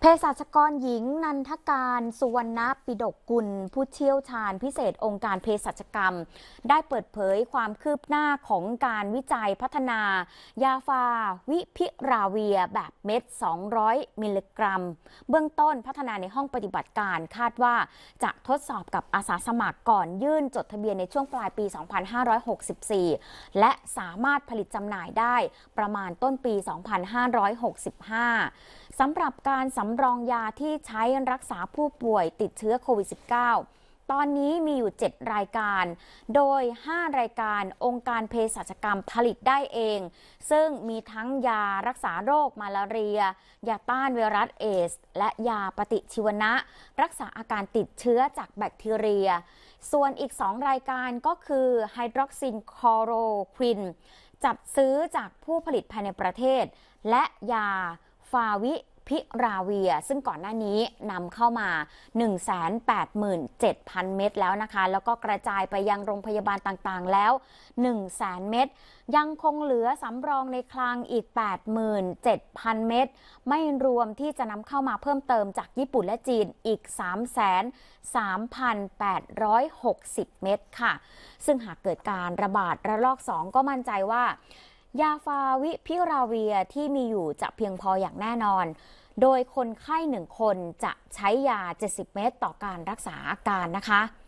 สัชกรหญิงนันทการสุวรรณปิฎกกุลผู้เชี่ยวชาญพิเศษองค์การเภสัชกรรมได้เปิดเผยความคืบหน้าของการวิจัยพัฒนายาฟาวิพิราเวียแบบเม็ด200มิลลิกรัมเบื้องต้นพัฒนาในห้องปฏิบัติการคาดว่าจะทดสอบกับอาสาสมัครก่อนยื่นจดทะเบียนในช่วงปลายปี2564และสามารถผลิตจำหน่ายได้ประมาณต้นปี2565สำหรับการสำรองยาที่ใช้รักษาผู้ป่วยติดเชื้อโควิด -19 ตอนนี้มีอยู่7รายการโดย5รายการองค์การเภสัชกรรมผลิตได้เองซึ่งมีทั้งยารักษาโรคมาลาเรียยาต้านไวรัสเอดส์และยาปฏิชีวนะรักษาอาการติดเชื้อจากแบคทีเรียส่วนอีก2รายการก็คือไฮดรอกซินคลอโรควินจัดซื้อจากผู้ผลิตภายในประเทศและยาฟาวิพิราเวียซึ่งก่อนหน้านี้นำเข้ามา 187,000 เม็ดแล้วนะคะแล้วก็กระจายไปยังโรงพยาบาลต่างๆแล้ว 100,000 เม็ดยังคงเหลือสำรองในคลังอีก 87,000 เม็ดไม่รวมที่จะนำเข้ามาเพิ่มเติมจากญี่ปุ่นและจีนอีก 3,3,860 เม็ดค่ะซึ่งหากเกิดการระบาดระลอก 2 ก็มั่นใจว่ายาฟาวิพิราเวียที่มีอยู่จะเพียงพออย่างแน่นอนโดยคนไข้1คนจะใช้ยา70 เม็ดต่อการรักษาอาการนะคะ